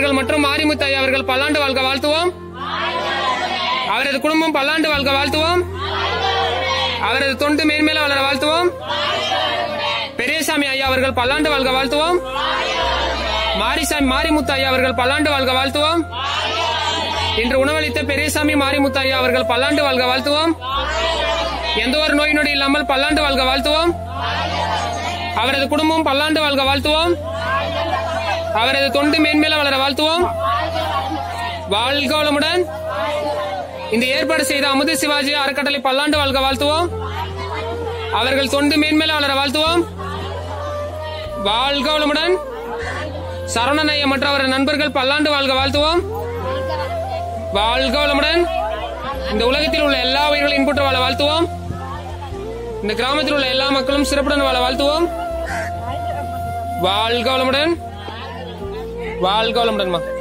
அவர்கள் மற்றும் மாரிமுத்து ஐயா அவர்கள் பல்லாண்டு வாழ்க வாழ்த்துவோம். அவரது குடும்பம் பல்லாண்டு வாழ்க வாழ்த்துவோம். அவரது தொண்டு மேன்மேல வளர வாழ்த்துவோம். பெரியசாமி ஐயா அவர்கள் பல்லாண்டு வாழ்க வாழ்த்துவோம். மாரிமுத்து ஐயா அவர்கள் பல்லாண்டு வாழ்க வாழ்த்துவோம். இன்று உணவளித்த பெரியசாமி மாரிமுத்து ஐயா அவர்கள் பல்லாண்டு வாழ்க வாழ்த்துவோம். எந்த ஒரு நோய் நொடி இல்லாமல் பல்லாண்டு வாழ்க வாழ்த்துவோம். அவரது குடும்பம் பல்லாண்டு வாழ்க வாழ்த்துவோம். அவரது தொண்டு மேன்மேல வளர வாழ்த்துவோம். வாழ்க வளமுடன். இந்த ஏற்பாடு செய்த அமுது சிவாஜி அறக்கட்டளை பல்லாண்டு வாழ்க வாழ்த்துவோம். அவர்கள் தொண்டு மேன்மேல வளர வாழ்த்துவோம். வாழ்க வளமுடன். சரவணன் ஐயா மற்றும் அவரது நண்பர்கள் பல்லாண்டு வாழ்க வாழ்த்துவோம். வாழ்க வளமுடன். இந்த உலகத்தில் உள்ள எல்லா உயிர்களும் இன்புற்று வாழ வாழ்த்துவோம். இந்த கிராமத்தில் உள்ள எல்லா மக்களும் சிறப்புடன் வாழ வாழ்த்துவோம். வாழ்க வளமுடன். வாழ்க வளமுடன்.